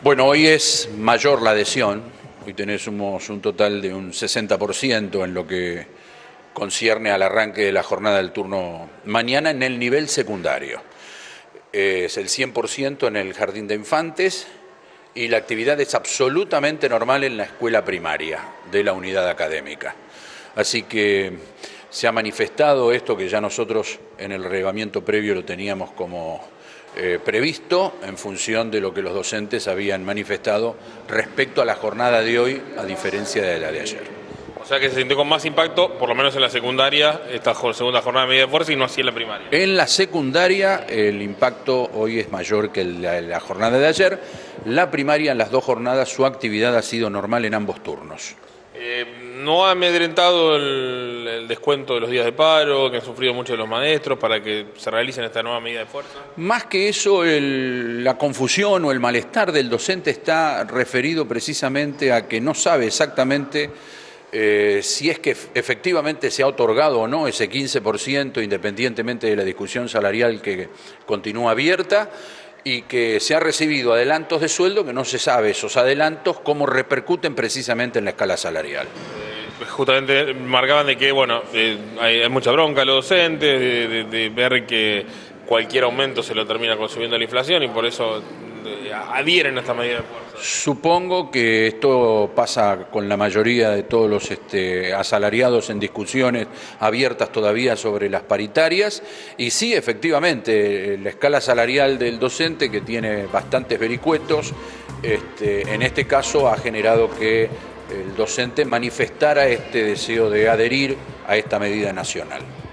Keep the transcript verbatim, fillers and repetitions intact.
Bueno, hoy es mayor la adhesión, hoy tenemos un total de un sesenta por ciento en lo que concierne al arranque de la jornada del turno mañana en el nivel secundario. Es el cien por ciento en el jardín de infantes y la actividad es absolutamente normal en la escuela primaria de la unidad académica. Así que se ha manifestado esto que ya nosotros en el reglamento previo lo teníamos como eh, previsto en función de lo que los docentes habían manifestado respecto a la jornada de hoy, a diferencia de la de ayer. O sea que se sintió con más impacto, por lo menos en la secundaria, esta segunda jornada de medida de fuerza y no así en la primaria. En la secundaria el impacto hoy es mayor que la, la jornada de ayer. La primaria en las dos jornadas su actividad ha sido normal en ambos turnos. Eh, ¿No ha amedrentado el, el descuento de los días de paro que han sufrido muchos de los maestros para que se realicen esta nueva medida de fuerza? Más que eso, el, la confusión o el malestar del docente está referido precisamente a que no sabe exactamente eh, si es que efectivamente se ha otorgado o no ese quince por ciento, independientemente de la discusión salarial que continúa abierta, y que se ha recibido adelantos de sueldo que no se sabe esos adelantos cómo repercuten precisamente en la escala salarial. Eh, justamente marcaban de que, bueno, eh, hay, hay mucha bronca a los docentes, de, de, de ver que cualquier aumento se lo termina consumiendo la inflación y por eso eh, adhieren a esta medida de fuerza. Supongo que esto pasa con la mayoría de todos los este, asalariados en discusiones abiertas todavía sobre las paritarias y sí, efectivamente, la escala salarial del docente, que tiene bastantes vericuetos, este, en este caso ha generado que el docente manifestara este deseo de adherir a esta medida nacional.